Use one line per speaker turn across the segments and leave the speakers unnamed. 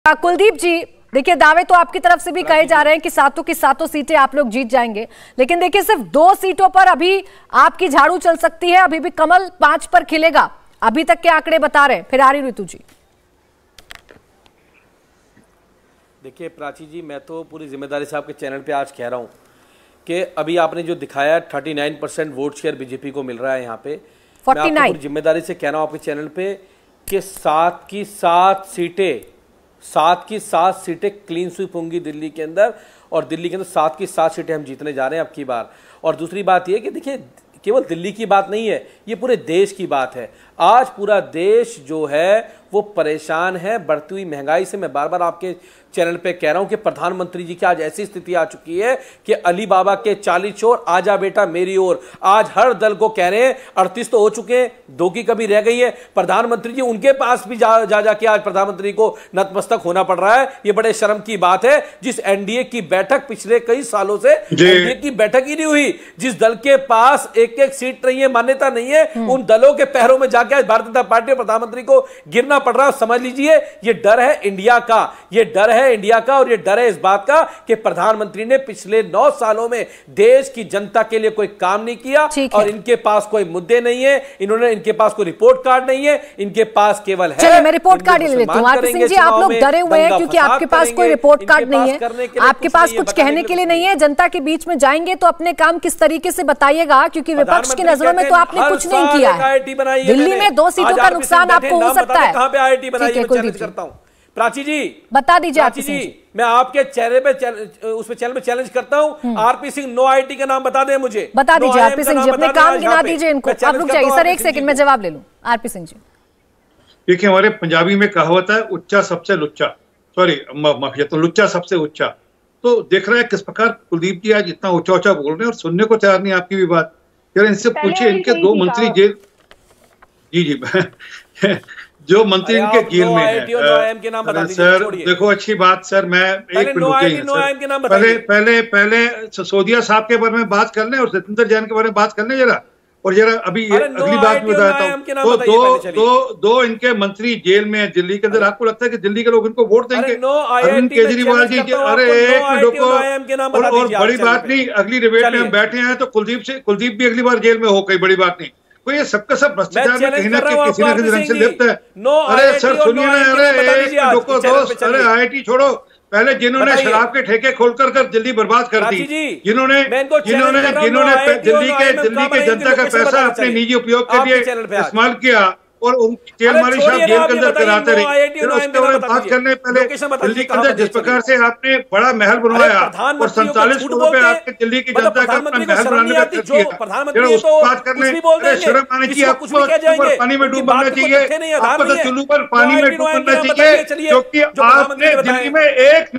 कुलदीप जी, देखिए दावे तो आपकी तरफ से भी कहे जा रहे हैं कि सातों की सातों सीटें आप लोग जीत जाएंगे, लेकिन देखिए सिर्फ 2 सीटों पर अभी आपकी झाड़ू चल सकती है। अभी भी कमल 5 पर खिलेगा, अभी तक के आंकड़े बता रहे हैं। फिर आ रही ऋतु जी।
देखिए प्राची जी, मैं तो पूरी जिम्मेदारी से आपके चैनल पे आज कह रहा हूं कि अभी आपने जो दिखाया 39% वोट शेयर बीजेपी को मिल रहा है। यहाँ पे 49। मैं पूरी जिम्मेदारी से कह रहा हूं आपके चैनल पे कि 7 की 7 सीटें क्लीन स्वीप होंगी दिल्ली के अंदर, और दिल्ली के अंदर 7 की 7 सीटें हम जीतने जा रहे हैं अब की बार। और दूसरी बात यह कि देखिए केवल दिल्ली की बात नहीं है, ये पूरे देश की बात है। आज पूरा देश जो है वो परेशान है बढ़ती हुई महंगाई से। मैं बार बार आपके चैनल पे कह रहा हूं कि प्रधानमंत्री जी की आज ऐसी स्थिति आ चुकी है कि अली बाबा के 40 चोर आजा बेटा मेरी ओर। आज हर दल को कह रहे हैं 38 तो हो चुके हैं, 2 की कमी रह गई है। प्रधानमंत्री जी उनके पास भी जाके आज प्रधानमंत्री को नतमस्तक होना पड़ रहा है। ये बड़े शर्म की बात है। जिस एनडीए की बैठक पिछले कई सालों से एनडीए की बैठक ही नहीं हुई, जिस दल के पास एक सीट नहीं है, मान्यता नहीं है, उन दलों के पैरों में जाके आज भारतीय जनता पार्टी प्रधानमंत्री को गिरना पड़ रहा है। समझ लीजिए ये डर है इंडिया का, ये डर है इंडिया का, और ये डर है इस बात का कि प्रधानमंत्री ने पिछले 9 सालों में देश की जनता के लिए कोई काम नहीं किया, और इनके पास कोई मुद्दे नहीं है, इनके पास कोई रिपोर्ट कार्ड नहीं है, इनके पास केवल है।
मैं रिपोर्ट कार्ड ले लेता हूं। आरपी सिंह जी, आप लोग डरे हुए हैं क्योंकि आपके पास कोई रिपोर्ट कार्ड नहीं है, आपके पास कुछ कहने के लिए नहीं है। जनता के बीच में जाएंगे तो अपने काम किस तरीके से बताइएगा, क्योंकि विपक्ष की नजरों में तो आपने कुछ नहीं किया है। दिल्ली में 2 सीटों का नुकसान आपको हो सकता है।
कहां पे आईआईटी बनाई है, चैलेंज करता हूं। प्राची जी
बता दीजिए।
प्राची जी, मैं आपके चेहरे पे उसमें चैनल में चैलेंज करता हूं। आरपी सिंह नो आईटी का नाम बता दें मुझे,
बता दीजिए। आरपी सिंह जी अपने काम गिना दीजिए इनको। आप रुक जाइए सर, 1 सेकंड में जवाब ले लूं। आरपी सिंह जी,
देखिए हमारे पंजाबी में कहावत है उच्चा सबसे लुच्चा, सॉरी माफिया, तो लुच्चा सबसे उच्चा। तो देख रहे हैं किस प्रकार कुलदीप जी आज इतना ऊंचा ऊंचा बोल रहे हैं और सुनने को तैयार नहीं आपकी भी बात। यार इनसे पूछिए, इनके 2 मंत्री जेल, जी जो मंत्री इनके जेल में है। सर देखो अच्छी बात सर, मैं एक मिनट पहले सिसोदिया साहब के बारे में बात कर लें और सत्येंद्र जैन के बारे में बात कर लें जरा, और जरा अभी अगली बात में बताता हूँ। तो दो इनके मंत्री जेल में है दिल्ली के अंदर। आपको लगता है कि दिल्ली के लोग इनको वोट देंगे? अरविंद केजरीवाल जी के, अरे एक मिनट को, और बड़ी बात नहीं, अगली डिबेट में हम बैठे हैं तो कुलदीप भी अगली बार जेल में हो, कोई बड़ी बात नहीं। कोई ये सबका सब भ्रष्टाचार में कहीं ना कहीं किसी न किसी रंग से लिप्त है। अरे सर सुनिए ना, अरे दोस्त, अरे आईआईटी छोड़ो, पहले जिन्होंने शराब के ठेके खोलकर दिल्ली बर्बाद कर दी, जिन्होंने दिल्ली के जनता का पैसा अपने निजी उपयोग के लिए इस्तेमाल किया और उनकी जेल मालिश आप जेल के अंदर कराते रहे। फिर उसके बारे में बात करने पहले दिल्ली के अंदर जिस प्रकार से आपने बड़ा महल बनवाया और 47 करोड़ रुपए आपके दिल्ली की जनता का अपना महल बनाने का खर्च किया, उस बात करने शर्म आनी चाहिए। आपको पानी में डूब मरना चाहिए, आपको तो चुल्लू पर पानी में डूब मरना चाहिए, क्योंकि आपने दिल्ली में एक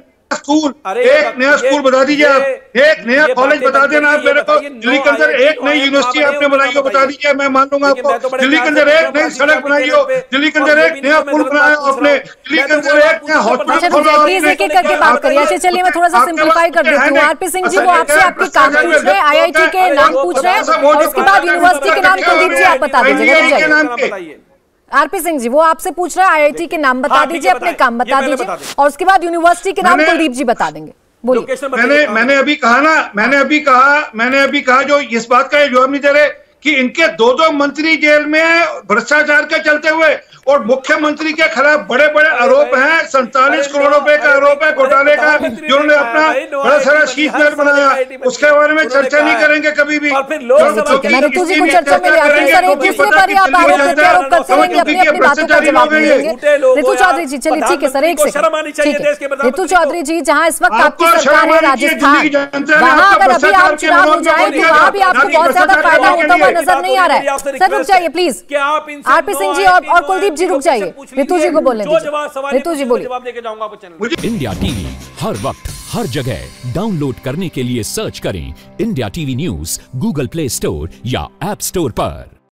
नया स्कूल बता दीजिए, आप एक नया कॉलेज बता देना। आप मेरे को दिल्ली के अंदर एक नई यूनिवर्सिटी आपने बनाई हो बता दीजिए, मैं मान लूंगा आपको। दिल्ली के अंदर एक नई सड़क बनाई हो, दिल्ली के अंदर एक नया पुल बनाया हो आपने, दिल्ली के अंदर एक नया हॉस्पिटल खोला हो।
करके बात करिए। चलिए मैं थोड़ा सा सिंप्लीफाई कर देती हूँ। आरपी सिंह जी, वो आपसे आपके काम पूछ रहे हैं, आईआईटी के नाम पूछ रहे हैं, और उसके बाद यूनिवर्सिटी के नाम कुलदीप जी आप बता दीजिए। आरपी सिंह जी, वो आपसे पूछ रहे हैं आईआईटी के नाम बता दीजिए, अपने काम बता दीजिए, और उसके बाद यूनिवर्सिटी के नाम कुलदीप जी बता देंगे। बोलिए।
मैंने अभी कहा ना, मैंने अभी कहा जो इस बात का जवाब नहीं दे रहे कि इनके 2 मंत्री जेल में भ्रष्टाचार के चलते हुए, और मुख्यमंत्री के खिलाफ बड़े बड़े आरोप हैं। 47 करोड़ रुपए का आरोप है घोटाले का, जो उन्होंने अपना बड़ा सारा शीट मेल बनाया, उसके बारे में चर्चा नहीं करेंगे कभी भी।
मैं ऋतु जी को चर्चा में ले आती हूँ सर, एक दूसरे पर ही आप आरोप करते रहेंगे, अपनी बातों का जवाब नहीं देंगे। ऋतु चौधरी जी, चलिए ठीक है सर, एक सेकंड, ठीक है। ऋतु चौधरी जी, जहाँ इस वक्त आपकी सरकार है राजस्थान, वहाँ अगर अभी आप चुनाव हो जाए तो वहाँ भी आपको बहुत ज्यादा फायदा होता हुआ नजर नहीं आ रहा है। सर रुक जाइए प्लीज, आरपी सिंह जी और कुलदीप जी रुक जाइए, ऋतु जी को बोलने दीजिए। ऋतु जी बोलिए।
इंडिया टीवी हर वक्त हर जगह डाउनलोड करने के लिए सर्च करें India TV news Google Play Store या ऐप स्टोर पर।